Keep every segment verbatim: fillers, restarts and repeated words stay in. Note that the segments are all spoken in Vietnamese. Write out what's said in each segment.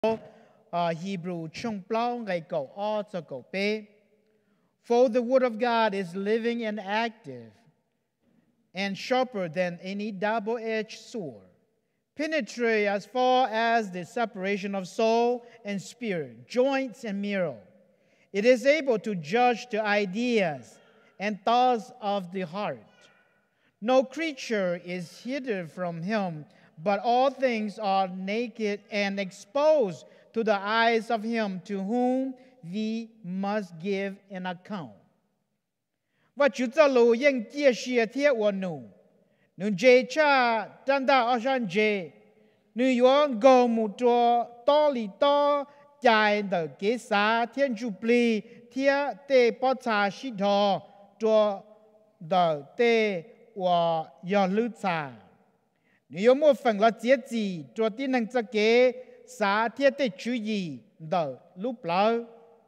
Hebrew chung plau ngày cầu o cho cầu p. For the word of God is living and active, and sharper than any double-edged sword, penetrate as far as the separation of soul and spirit, joints and marrow. It is able to judge the ideas and thoughts of the heart. No creature is hidden from him, but all things are naked and exposed to the eyes of him to whom we must give an account. Vajtswv yang Ciajsia thiết wa nu, nu je cha tanda osan je, nu yuan go mu tua to li to jai de ge sa thiên chu pli thiết te po cha shi tho tua de te wa ya lu cha. Nu yuan mo phần la jie ji tua tin năng za ge sa thiết te chu yi de lu plau.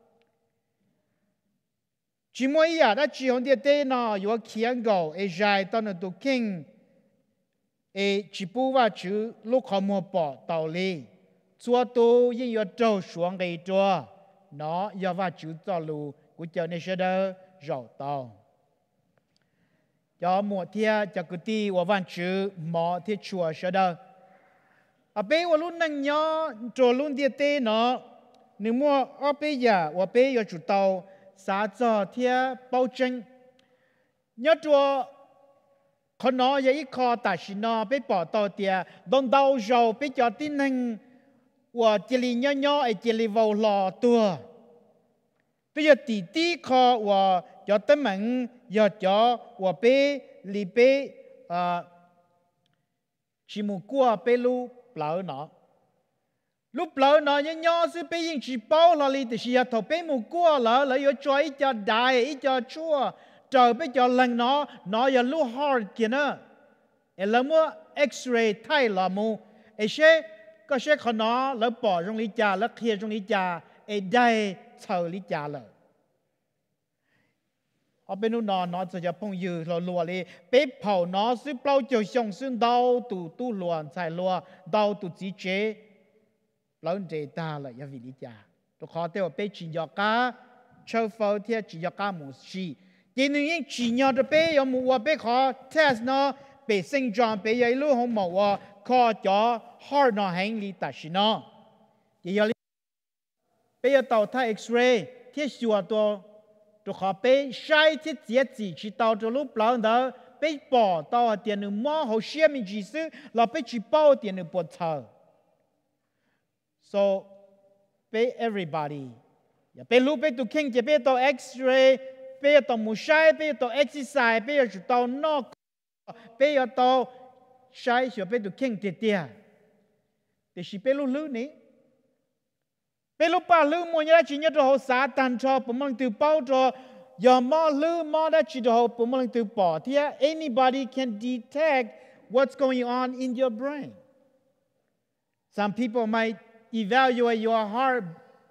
Chỉ mỗi giờ đã chỉ hồn địa tê nó có khiên gạo, ấy dài tao nó tụ kinh, ấy chỉ bù vào chữ lúc họ mua bỏ tàu li, chúa tu yên có trâu xuống cái chúa, nó do vào chữ cho lù của chờ nên sẽ đỡ rau tàu. Cho mua thia cho cái ti của văn chữ mỏ thia chùa sẽ đỡ. À bé của lúc năng nhớ trò lúc địa tê nó, nếu mua ở bé giờ của bé có chủ tàu xã cho thiên bảo chứng nhớ cho con nó vậy khó ta xin nó bị bỏ tàu tiền đông đầu rồi bị cho tin năng và chỉ li nhỏ nhỏ ấy chỉ li vào lò tua bây giờ tí tí khó và cho tấm mình giờ cho và bị li bị à chỉ một qua bị lu lỡ nó lúc lỡ nó nhớ nhớ sự bây giờ chỉ bao là li thì chỉ thầu bây một qua lỡ lỡ yo cho ít cho đại ít cho chua trời bây giờ lần nó nó giờ lúc hard kia nữa, em lỡ mua X-ray thay là mu, em sẽ có sẽ khó nó lỡ bỏ trong lý trà lỡ kia trong lý trà, em đây chờ lý trà lỡ. ở bên nó nóจะจะพงยืเราลัวเลยเป๊ะเผาnóซื้อเปล่าจะส่งซึ่งดาวตู่ตู้ลวนใส่ลัวดาวตู่จีเจแล้วเจตาเลยอย่าวิลิจาตัวขอเที่ยวเป๊ะจีนยอกาเช่าเฝ้าเที่ยวจีนยอกาหมูชียินดียิ่งจีนยอดเป๊ะยอมมัวเป๊ะขอเทสเนาะเป๊ะสิงจอมเป๊ะยัยลู่ของหมอว่าขอจ่อฮอร์นอแห่งลีตัดชินอยี่ยอเป๊ะต่อท่าเอ็กซเรย์เที่ยวชัวตัวตัวขอไปใช้ที่เจียจีชีตาวตัวรูปหลังเด้อไปปอตาวเตียนหนึ่งม้อเขาเชื่อมีจีซื้อเราไปจีเป้าเตียนหนึ่งปวดเธอ so ไป everybody อย่าไปรู้ไปตัวเข่งจะไปตัวเอ็กซเรย์ไปตัวมูใช้ไปตัวเอ็กซ์ไซส์ไปตัวตัวนอกไปตัวใช้เสียไปตัวเข่งเตี้ยแต่ชีไปรู้ลื้อนี้เป็นลูกป้าลืมมวยได้จีนยตัวหัวสาตันชอผมมันตือเป้าจอย่ามอลืมมอได้จีนตัวผมมันตือปอที่ anybody can detect what's going on in your brain. Some people might evaluate your heart,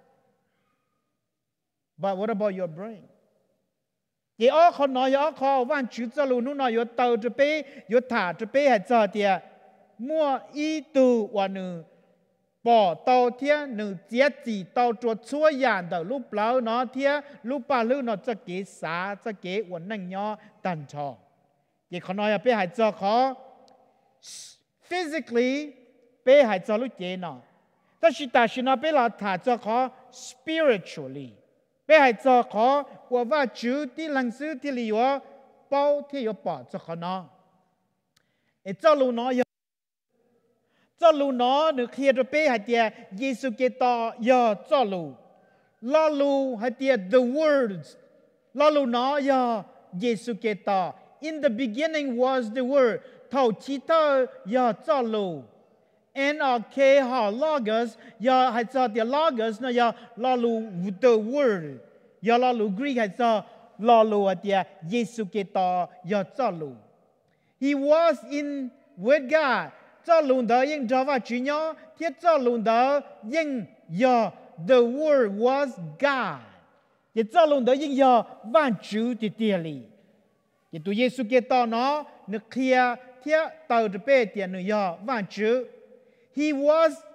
but what about your brain? ยี่อ้อคนน้อยยี่อ้อคอวันจุดจะรู้นู่นน้อยยี่เตาจะไปยี่ถาจะไปให้เจอเดียมั่วอีตูวันหนึ่งbỏ tàu thiên nữ giết chỉ tàu chuột chúa yàn đầu lúc lâu nó thiên lúc ba lúc nó cho kế xá cho kế uốn năng nhỏ tàn trò vậyเขาnói là bé hải cho khó physically bé hải cho lúc chế nóแต่是但是呢bé là thả cho khó spiritually bé hải cho khó và và chữที่หนังสือที่เหลือเป้าที่有bỏ cho khó nó để cho lúc nó cho lù nó được khi được bé hay tiệt Giêsu Kitô giờ cho lù lo lù hay tiệt the words lo lù nó giờ Giêsu Kitô in the beginning was the word thầu chi tơ giờ cho lù N R K họ logos giờ hay cho tiệt logos nó giờ lo lù the word giờ lo lù Greek hay cho lo lù hay tiệt Giêsu Kitô giờ cho lù He was in with God cho luôn đó nhưng cho vào chữ nhỏ thiết cho luôn đó nhưng giờ the word was God thì cho luôn đó nhưng giờ văn chữ thì tiền lý thì tụi Giêsu Kitô nó nước kia thiết tàu được bê tiền nữa giờ văn chữ he was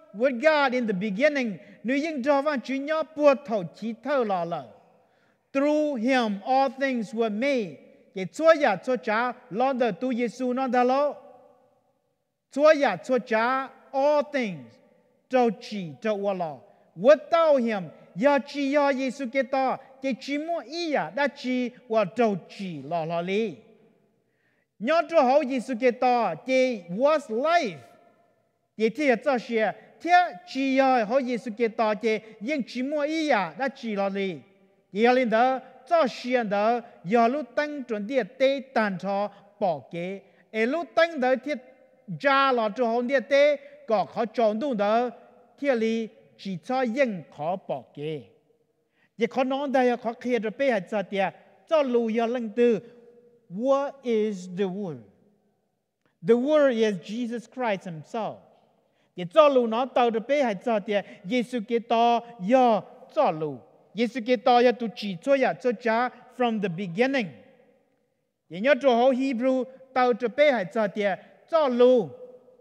with God in the beginning, nữ yên cho văn chú nhỏ buộc thầu chí thơ lò lờ. Through him all things were made. Cái chúa ya chúa cha lo đờ tu Giêsu nó đà lô. Chúa ya chúa cha all things trâu chỉ trâu wa lò. Without him, ya chỉ ya Giêsu Kitô, cái chỉ mua ý ya đã chỉ wa trâu chỉ lò lò li. Nhớ cho hậu Giêsu Kitô, cái was life. Cái thiệt cho xe, thiệt chỉ ya hậu Giêsu Kitô, cái yên chỉ mua ý ya đã chỉ lò li. Cái lên đó cho xe đó, ya lúc tăng chuẩn địa tế tàn cho bỏ kế. Ở lúc tăng đó thiệt ra lò cho hậu địa tế, có khó chọn đúng đó, thiệt li chỉ cho yên khó bỏ kế. Vậy khó nói đây khó kia rồi bây giờ tiệt cho lù ya lăng từ. What is the word? The word is Jesus Christ himself. Vậy cho lù nó tao rồi bây giờ tiệt Giêsu Kitô ya cho lù. Giêsu Kitô ya tu chỉ cho ya cho cha from the beginning. Vậy nhớ cho hậu Hebrew tao rồi bây giờ tiệt cho lù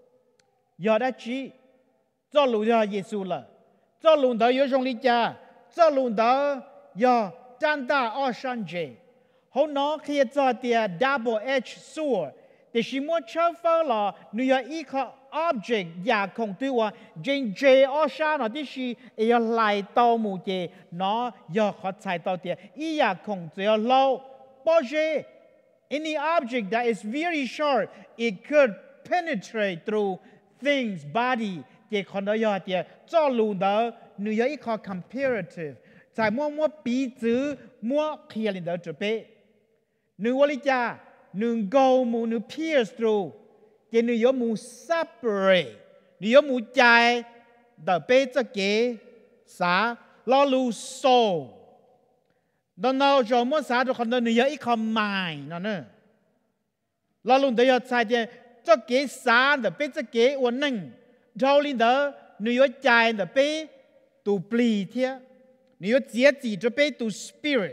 ya đã chỉ cho lù ya Giêsu là cho lù đó yo trong lý cha. Cho luôn đó, ya chân ta ở sân chế. Hôm nó khi cho tiệt double edge sword, thì chỉ muốn chơi phơi là người ý có object ya không tiêu wa, trên chế ở sân nó thì chỉ ya lại tàu mù chế, nó ya khó chạy tàu tiệt, ý ya không tiêu lâu, bao giờ any object that is very sharp, it could penetrate through things body. Cái con đó ya tiệt, cho luôn đó. Người ấy có comparative, tại mua mua bí chữ mua kia lên đó chuẩn bị. Người vô lý cha, người go mu người pierce through, cái người yếu mu separate, người yếu mu chạy, đỡ bê cho kế, xá, lo lu soul. Đó nào cho mua xá cho con đó người ấy có mind, nó nữa. Lo luôn đấy chạy thì cho kế xá, đỡ bê cho kế ổn nâng, cho lên đó người yếu chạy đỡ bê tu pli thiệt, nếu giết gì cho bé tu spirit,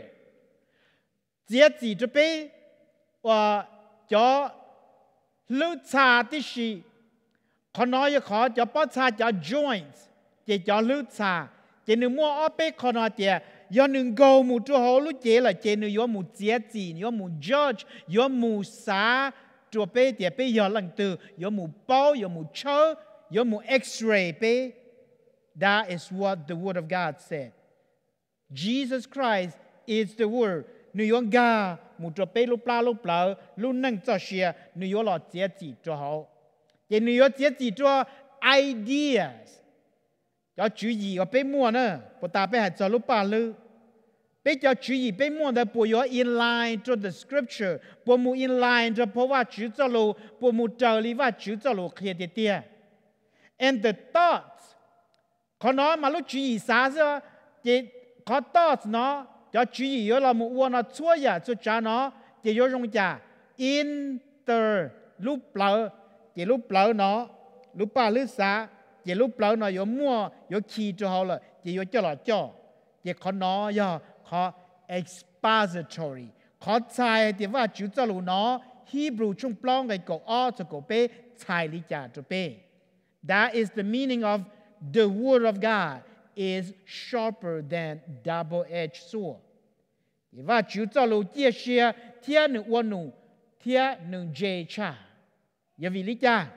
giết gì cho bé, và cho lưu cha tí sĩ, còn nói cho khó cho bắt cha cho joints, chỉ cho lưu cha, chỉ nếu mua ở bé còn nói thì, do nương go mu cho họ lúc chế là chỉ nếu có mu giết gì, nếu mu judge, có mu sa, cho bé thì bé giờ lần từ, có mu bao, có mu chơ, có mu X-ray bé. That is what the Word of God said. Jesus Christ is the Word. Nếu ông ga một chỗ bé lúc la lúc lỡ lúc nâng cho xe nếu ông lo chế chỉ cho họ. Vậy nếu ông chế chỉ cho ideas. Cho chú ý ở bé mua nữa, bộ ta bé hãy cho lúc ba lư. Bé cho chú ý bé mua đó bộ yếu in line to the Scripture, bộ mu in line cho bộ va chú cho lù, bộ mu trở lý va chú cho lù kia tiệt tiệt. And the thoughts. Có nói mà lúc chú ý xa xưa, thì có thoughts nó, cho chú ý là một uống nó chua ya cho cha nó, thì yếu trong cha, inter, lúc lỡ, thì lúc lỡ nó, lúc ba lúc xa, thì lúc lỡ nó yếu mua, yếu khi cho họ là, thì yếu cho là cho, thì có nó, ya, có expository, có chạy thì va chú cho lù nó, Hebrew chung plong cái cổ o cho cổ bê, chạy lý cha cho bê. That is the meaning of the Word of God is sharper than double-edged sword. Và chú cho lù chia sẻ thiên nữ ôn nụ, thiên nữ dễ cha. Vì vì lý cha.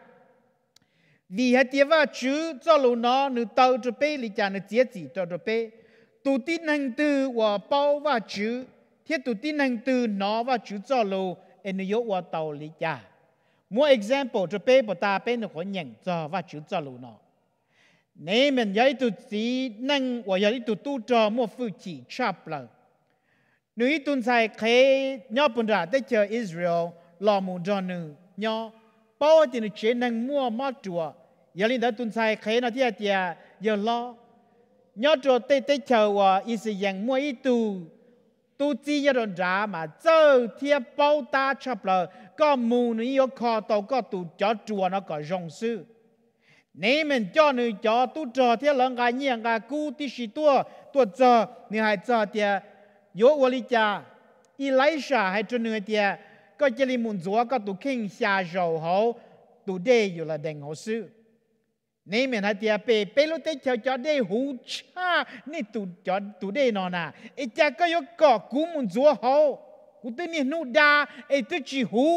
Vì hãy tiết và chú cho lù nó nữ tàu cho bê lý cha nữ chế chỉ cho bê. Tụ tín hành tư và bao và chú, thiên tụ tín hành tư nó và chú cho lù em nữ yếu và tàu lý cha. Một example cho bê bà ta bê nữ khó nhận cho và chú cho lù nó. Nếu mình giải tụ chỉ năng và giải tụ tu cho một phụ chỉ chạp lờ. Nếu ý tuần sai khế nhỏ bồn ra tới chờ Israel lò mù cho nữ nhỏ. Bao thì nữ chế năng mua mát chùa. Giải linh đã tuần sai khế nó thịa thịa giờ lo. Nhỏ chùa tới tới chờ và ý sử dụng mua ý tụ. Tu chỉ ya đồn ra mà dơ thịa bao ta chạp lờ. Có mù nữ yếu khó tàu có tụ cho chùa nó có rong sư. Nếu mình cho nữ cho tu trò thì lần gà nhiên gà cú tí sĩ tua tua trò nữ hãy trò thì yếu vô lý cha Elisha hãy cho nữ thì có chế lý mùn dùa có tụ kinh xa rầu hậu tụ đê yếu là đành hậu sư. นี่เหมือนฮะเดียเปเปลุเตเจ้าจอได้หูชานี่ตูจอตูได้นอนน่ะไอ้เจ้าก็ยกเกาะกูมุนจัวเขากูตัวนี้นูดาไอ้ตัวจีหู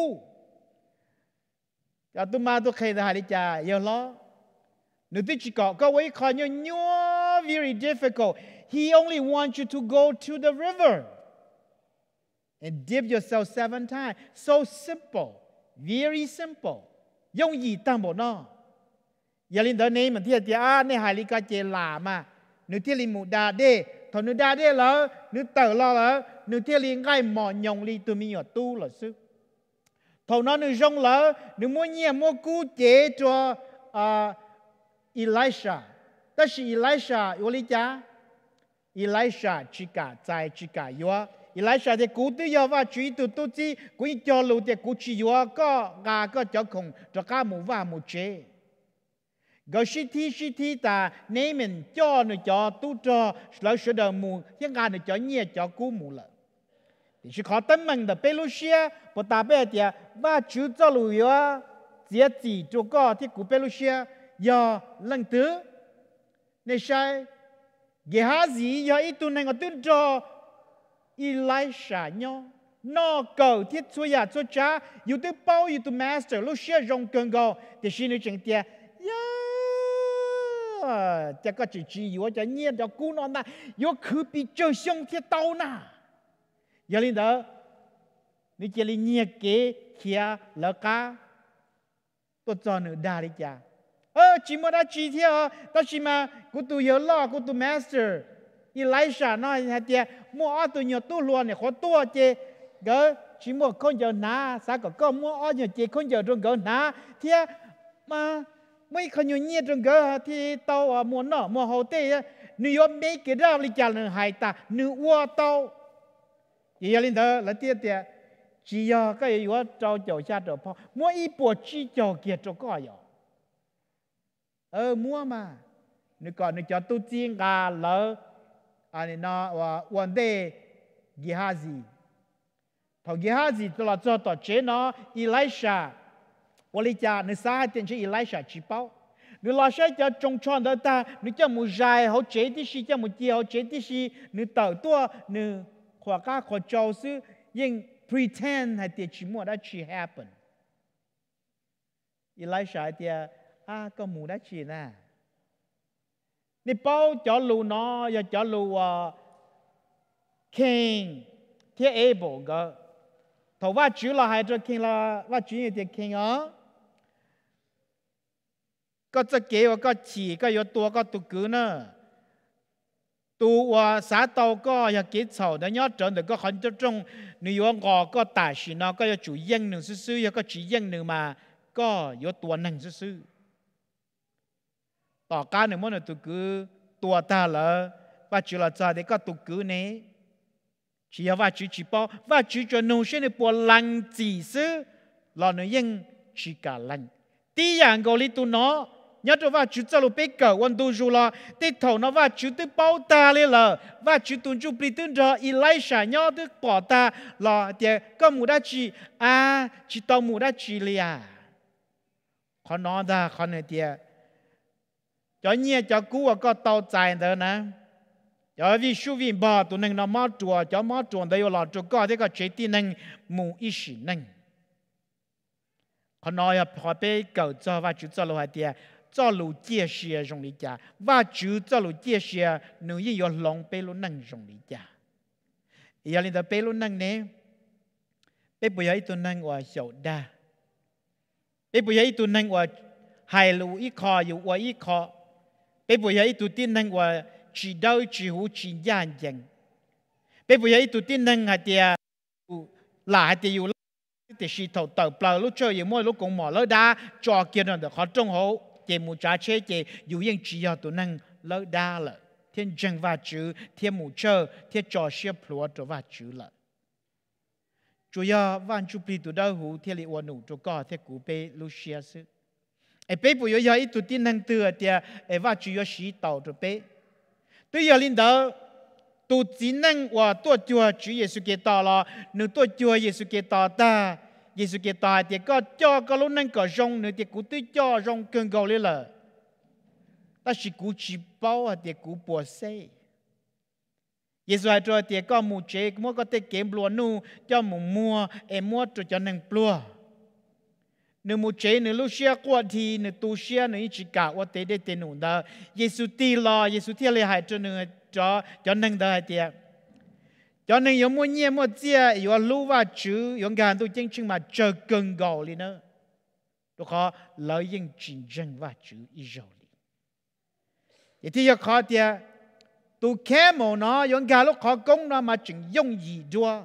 เจ้าตัวมาตัวใครได้ดิจ้าเยอะล้อหนูตัวจีเกาะก็ไว้คอยยัวยัว very difficult he only wants you to go to the river and dip yourself seven times so simple very simple ยงยีตั้งบ่นออย่าลินเดอร์นี้มันที่จะอ่านในหายลิกาเจลามาหนูที่ลิมูดาเด้ถอนหนูดาเด้แล้วหนูเต่าแล้วแล้วหนูที่ลิงไก่หมอนยงลีตัวมีหยดตู้หรอซึถอนนั้นหนูจงแล้วหนูมัวเงียมัวกู้เจตัวอ่าอีไลชาแต่是อีไลชาอยู่ลิจ้าอีไลชาจิกาใจจิกายัวอีไลชาเด็กกูตัวยาว่าจุยตุตุจีกูจอลูเด็กกูชิยัวก็กาก็จะคงจะก้ามูว่ามูเจก็ชิทีชิทีแต่เนี่ยมันจ่อหนูจ่อตู้จ่อแล้วสุดท้ายมูยังงานหนูจ่อเงียจ่อกู้มูละที่สุดขอตั้งมันแต่เปรูเชียพอตาเปเดียว่าจุดจ่อลูยัวเสียจีจุกก็ที่กูเปรูเชียยาลังตื้อเนี่ยใช่เกฮาซียาอีตัวนึงก็ตื่นจ่ออีไลชาเนาะนอกเก่าที่ช่วยยาช่วยจ้าอยู่ตัวเป้าอยู่ตัวมาสเตอร์ลูเชียรงเกินก็แต่ชินุจังเตียยาจะก็จะจีอยู่จะเงียบจะกู้นอนนะยกคือปีเจอช่องที่เต้าน่ะอย่าลืมเด้อนี่จะลิเงียเก๋เขียแล้วก็ตัวจอหนูได้ดิจ้าเออจีมาได้จีเที่ยวแต่จีมากูตัวเยอะล้อกูตัวมาสเตอร์อีไลชาน้อยฮะเดียมัวอ้อตัวเยอะตัวล้วนเนี่ยขอตัวเจเก๋จีมัวคนเยอะหนาสักก็ก็มัวอ้อเยอะเจคนเยอะตรงเก๋หนาเที่ยมาไม่ขยุนเงียตรงเก๋ที่เต้ามัวเนาะมัวโฮเต้นิยมไม่เกิดอะไรจานหนึ่งหายตาหนึ่งวัวเต้าอย่าลืมเด้อแล้วเตี้ยเตี้ยจียอก็อยู่ว่าเจ้าเจ้าชาติพ่อมัวอีปวดจีเจ้าเกียรติก็อยู่เออมัวมานึกก่อนนึกจะตุ้จีงกาเลยอันนี้นะว่าวันเดกิฮาซีพอกิฮาซีตลอดจอต่อเจนะอีไลชาวันนี้จะนึกสาเหตุที่อีไลชาจีเป้านึกลาใช้จะจงชอนเดินตานึกจะมุใจเขาเจที่ชีจะมุเจียวเจที่ชีนึกเต่าตัวนึกขวาก้าขวาเจ้าซื้อยิ่ง pretend ให้เตียชิมัวได้ชี happen อีไลชาเตียอ่าก็มูได้ชีนะนี่เป้าจะรู้เนาะอย่าจะรู้ว่า king ที่ able ก็ถ้าว่าจุลให้จะ king ละว่าจุยเตีย king อ่ะก็จะเกี่ยวก็ฉีก็有ตัวก็ตุกือเนอะตัวสาเตาก็อยากกินเฉาแต่ยอดจนแต่ก็ขันจะจงนิยมก็ก็ตายสินะก็อยากจุยิ่งหนึ่งซื่อๆอยากก็จียิ่งหนึ่งมาก็有ตัวหนึ่งซื่อต่อการหนึ่งมันตุกือตัวตาละว่าจุลจ่าเด็กก็ตุกือเนี่ยchỉ là vài chữ chỉ bao vài chữ cho nông sinh được bao lăng chỉ sư là nó yên chỉ cả lăng tí dạng gọi lý tu nó nhớ cho vài chữ cho lúc bé cỡ quan tu dù là tí thầu nó vài chữ tư bao ta lên là vài chữ tuân chụp lý tuân cho Elisha nhớ tư bỏ ta là thì có mù đã chỉ à chỉ tao mù đã chỉ liền khó nói ra khó này thì cho nhẹ cho cú có tao dài đó nè cho vì số viên ba tụi mình nó mót chùa cho mót chùa đây là chùa có thế có chế tin năng mù ý sĩ năng họ nói họ bé cầu cho và chú cho lô hai tia cho lô chia sẻ trong lý cha và chú cho lô chia sẻ nếu như có lòng bé lô năng trong lý cha giờ linh ta bé lô năng nè bé bây giờ tụi năng và sầu đa bé bây giờ tụi năng và hai lô ít khó yêu và ít khó bé bây giờ tụi tin năng và chỉ đau chỉ hú chỉ gian dần bây giờ tụi tin năng hạt tia là hạt tia yêu thì chỉ thầu tàu bờ lúc chơi yêu mỗi lúc cũng mỏ lỡ đá cho kia nó được khó trông hậu chỉ một trái chế chỉ yêu yên chỉ ở tụi năng lỡ đá là thiên chân và chữ thiên một chơi thiên trò xếp lúa cho và chữ là chủ yếu van chụp đi tụi đâu hú thiên lý uẩn nụ cho có thiên cú bê Lucia sư ấy bây giờ ít tụi tin năng từ tia ấy và chủ yếu chỉ tàu cho bê tôi giờ linh đạo tôi chỉ năng và tôi chúa Chúa Giêsu Kitô là nếu tôi chúa Giêsu Kitô ta Giêsu Kitô thì có cho có lúc năng có rong nữa thì cũng tôi cho rong cơn gầu lên là ta chỉ cú chỉ bao à tiệt cú bùa xe Giêsu hai cho tiệt có mù chế mua có tiệt kiếm bùa nu cho mù mua em mua cho cho nâng bùa nếu mù chế nếu lúc xưa qua thì nếu tu xưa nếu chỉ cả qua tiệt để tiệt nụ đó Giêsu tì lo Giêsu thiệt lợi hại cho nâng cho cho nâng đó hai tiệt cho nên有么嘢么嘢有路话主有間都真正嘛最更高哩呢，都可來應真正話主一樣哩。一啲要考啲，都看冇呢，有間都考公呢嘛真容易多。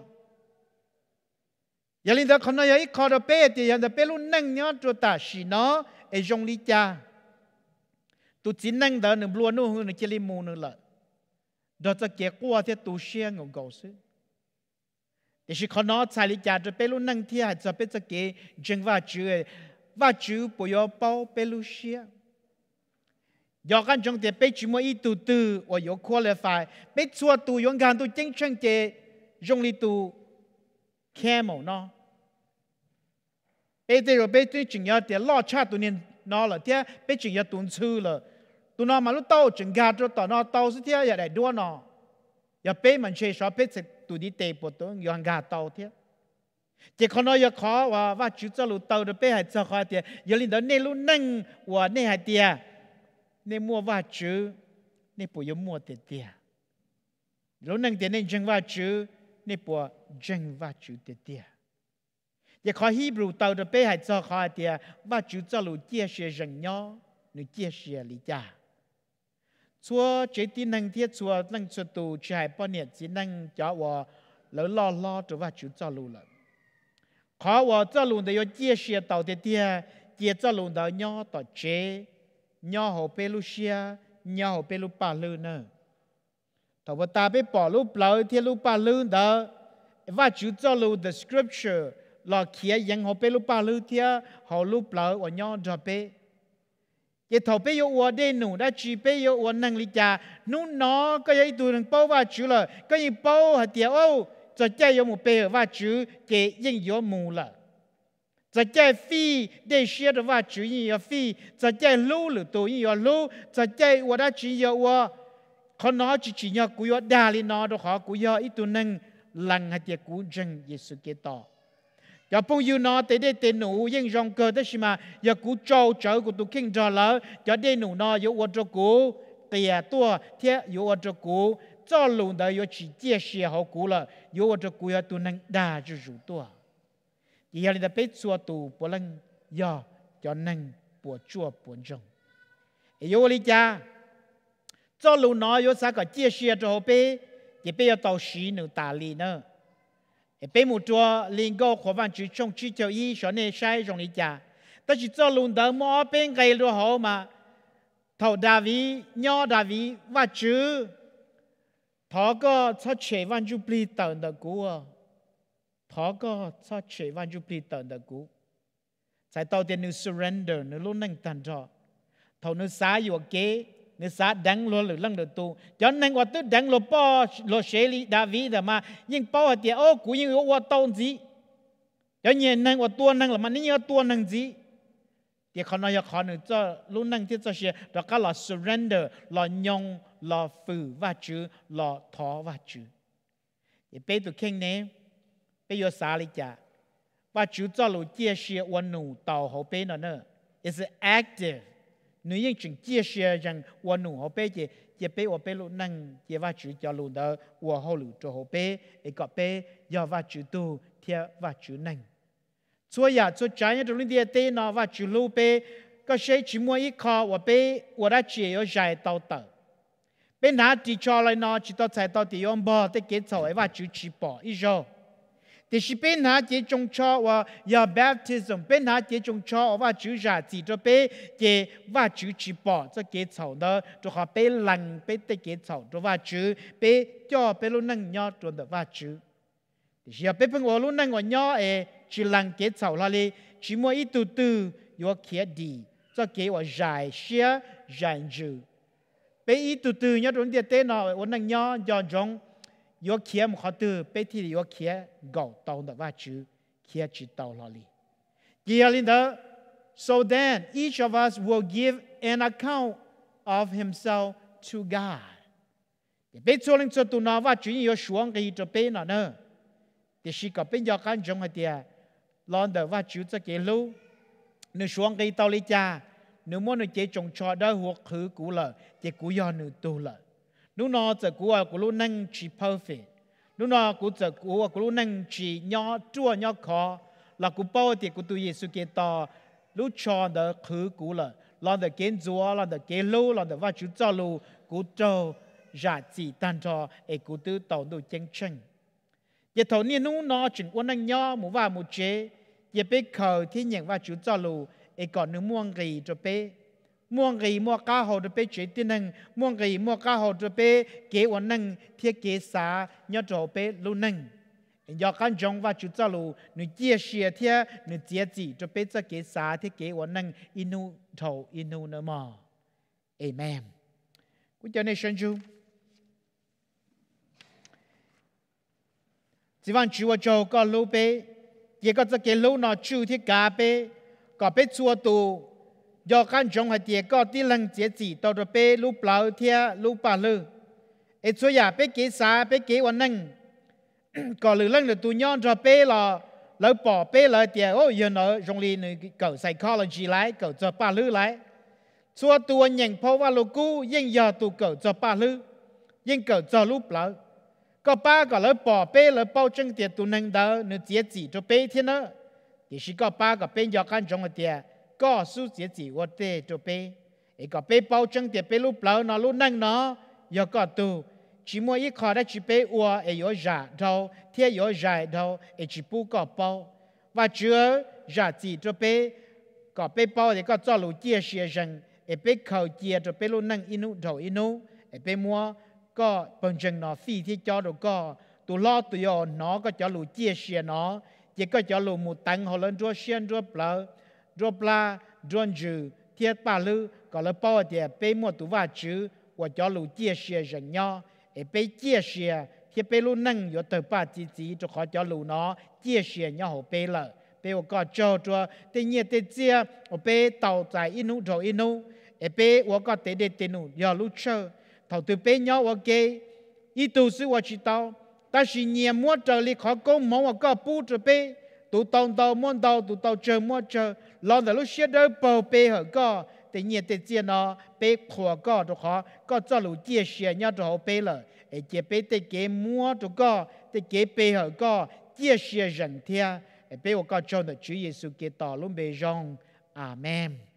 有啲可能有一考到背啲，有啲背路能呢做大事呢，係容易啲。都只能得你不弄你這裡冇呢啦。đó là kết quả theo tu sĩ ngôn cầu sư. Để khi họ nói sai lý giải cho bé lu năng thi hay cho bé cho cái dân và chữ và chữ bồi yo bao bé lu sĩ. Do cái trong thế bé chỉ mới ít tu tu và yo qualify bé chua tu yon gan tu chính chân cái dùng lý tu camel nó. Bé đây rồi bé tu chính nhớ thế lo cha tu nên nó là thế bé chính nhớ tuân sư là tụi nó mà lúc tao chừng gà cho tao nó tao sẽ theo vậy để đua nó, giờ bé mình chơi sao bé sẽ tụi đi tè bột tôi giờ gà tao thế, chỉ còn nói giờ khó và và chú cho lúc tao được bé hay cho khó thì giờ linh đó nên lúc nâng và nên hay tiệt, nên mua và chú nên bùi mua tiệt tiệt, lúc nâng tiệt nên chừng và chú nên bùi chừng và chú tiệt tiệt, giờ khó Hebrew tao được bé hay cho khó thì và chú cho lúc chia sẻ rừng nhau, nếu chia sẻ lý giải. Chúa chế tin năng thiết chúa năng chúa tù chỉ hay bao nhiêu chỉ năng cho họ lỡ lo lo cho và chú cho luôn là khó họ cho luôn để chia sẻ tàu thế kia chia cho luôn đó nhỏ tàu chế nhỏ hồ pelusia nhỏ hồ pelupa lư nữa tàu vật ta bị bỏ lúc lỡ thì lúc pa lư đó và chú cho luôn the scripture là kia yang hồ pelupa lư thì họ lúc lỡ và nhỏ cho pe cái thầu bây giờ uổng đen nụ đã chỉ bây giờ uổng năng lý cha nụ nó cái gì tụi nó bao và chữ là cái gì bao hạt tiêu ô cho chạy một bề và chữ cái gì yếu mù là cho chạy phi để xia được và chữ gì yếu phi cho chạy lú lử tụi gì yếu lú cho chạy uổng đã chỉ yếu uổng còn nó chỉ chỉ nhau cú yếu đa li nó đó họ cú yếu ít tụi năng lăng hạt tiêu cú chân Giêsu Kitô giờ phong yêu nó tới đây tên nụ nhưng trong cơ đó mà giờ cú trâu trở của tụi kinh trò lỡ giờ đây nụ nó yếu ở chỗ cú tiệt tua thế yếu ở chỗ cú cho luôn đó yếu chỉ chia sẻ họ cú là yếu ở chỗ cú yếu tụi năng đa cho rủ tua thì giờ người ta biết xua tụ bỏ lăng giờ cho năng bỏ chua bỏ trồng yếu lý cha cho luôn nó yếu sao cả chia sẻ cho họ biết thì bây giờ tàu xí nụ tà lì nữa bé một chỗ liên go của bạn chỉ trong chỉ cho y cho nên sai trong lý cha, ta chỉ cho luôn đó mua bên cái đồ họ mà thầu David nhỏ David và chữ thọ có cho chế văn chú bì tận được cú à, thọ có cho chế văn chú bì tận được cú, sai tao tiền nữ surrender nữ luôn năng tàn trọ, thầu nữ xá yêu kế người xã đánh luôn lử lăng được tu, cho nên họ tự đánh luôn bao luôn xử lý David mà nhưng bao hạt tiền ô cú nhưng họ tao gì, cho nên nên họ tua năng là mà nên họ tua năng gì, thì họ nói họ nói cho luôn năng thiết cho sự đó cả là surrender là nhung là phù và chữ là thọ và chữ, thì bây giờ kinh này bây giờ xã lý cha và chữ cho luôn chia sẻวันหนูtàu họ bây nó nữa is active nếu như chúng chia sẻ rằngวันหนูhọ bây giờ giờ bây giờ bây lúc năng giờ và chữ cho luôn đó và họ lưu cho họ bây ấy có bây giờ và chữ tu theo và chữ năng所以啊，做这样的人的对呢，我就路呗，个谁只摸一靠我呗，我那只有在到的，别拿地出来呢，知道才到地用不，得给走，我就去报一说。但是别拿这种车我要 baptism， 别拿这种车我就在记着别给我就去报，这给走的，就好别冷别得给走，就我就别叫别路能鸟做的我就。但是要别碰我路能我鸟诶。chỉ lăng kết thảo là li chỉ mua ít từ từ yo kia đi cho kế wa giải xia giải dữ bé ít từ từ nhớ đúng địa tên nào ôn năng nhớ do giống yo kia một khó từ bé thì yo kia gạo tàu đó và chữ kia chỉ tàu là li kia linh đó so then each of us will give an account of himself to God. Bé cho linh cho tụi nó và chuyện yêu xuống cái cho bé nó nữa. Thì chỉ có bên do căn trong cái lon đờ và chịu cho cái lú. Nếu xuống cái tàu lý cha, nếu muốn nó chế trồng trọt đó hoặc khứ cũ lợ, thì cũ do nữ tu lợ. Nếu nóจะcũ à cũ lú năng chỉ perfect. Nếu nó cũจะcũ à cũ lú năng chỉ nhỏ chua nhỏ khó, là cũ bao thì cũ tu Giêsu Kitô lú tròn đờ khứ cũ lợ. Lon đờ kiến chúa, lon đờ kiến lú, lon đờ và chịu cho lú cũ trâu giả chỉ tan cho ấy cũ tư tàu đồ chân chân. Giờ thầu niên nú nó chừng quân năng nhỏ một vài một chế, giờ bé khờ thì nhận và chịu cho lú ấy còn nữ muông gì cho bé. Muông gì mua cá hồ cho bé chế tin năng, muông gì mua cá hồ cho bé kế quân năng thiết kế xá nhớ cho bé lưu năng. Do căn trong và chịu cho lú nữ chia sẻ thiết nữ chia chỉ cho bé cho kế xá thiết kế quân năng inu thầu inu nữa mà. Amen. Quý cho nên sân chú. Chỉ văn chúa cho có lú bé, giờ có cho kế lú nó chú thiết cả bé, có bé chua tù. Do căn trong hạt tiệt có tí lần chế chỉ tàu đồ bê lú bảo thia lú bà lư. Ê chúa ya bê kế xá bê kế hoàn năng. Có lư lần là tù nhon cho bê là lỡ bỏ bê lỡ tiệt. Ô yên ở trong lý nữ cầu psychology lại, cầu cho bà lư lại. Chúa tù nhận phô và lô cú, yên giờ tù cầu cho bà lư. Yên cầu cho lú bảo. Có ba có lỡ bỏ bê lỡ bao chân tiệt tù năng đỡ nữ chế chỉ cho bê thiên nữa. Thì chỉ có ba có bên do căn trong hạt tiệt. Có số chế chỉ của tê cho bé, ấy có bé bao chân thì bé lúc lâu nó lúc năng nó, giờ có tu, chỉ mua ít khó đã chỉ bé uo, ấy có giả đâu, thiết có giả đâu, ấy chỉ bu có bao, và chưa giả chỉ cho bé, có bé bao thì có cho lũ chia sẻ rằng, ấy bé khẩu chia cho bé lúc năng inu đầu inu, ấy bé mua có bằng chân nó phi thì cho đồ có, tụ lo tụ yo nó có cho lũ chia sẻ nó, chỉ có cho lũ một tăng họ lên cho xuyên cho bao. Rồi là rồi chữ thiết bà lư có là bao thì bé mua tủ vải chữ và cho lũ chia sẻ rằng nhau để bé chia sẻ thì bé lũ năng có từ ba chỉ chỉ cho họ cho lũ nó chia sẻ nhau họ bé là bé có cho cho tự nhiên tự chia ở bé tàu dài inu rồi inu để bé có thể để tiền nụ giờ lũ chơi thầu từ bé nhau ok ý tu sư và chỉ tao ta chỉ nhiều mua trở lại khó công mong và có bu cho bé tụ tông tàu muốn tàu tụ tàu chờ mua chờ lo là lúc xưa đó bầu bê hở có tự nhiên tự nhiên nó bê khỏa có cho họ có cho lũ chia sẻ nhau cho họ bê là để chia bê tự kế mua cho có tự kế bê hở có chia sẻ rộng thia để bê có cho được Chúa Giêsu Kitô luôn bê rong. Amen.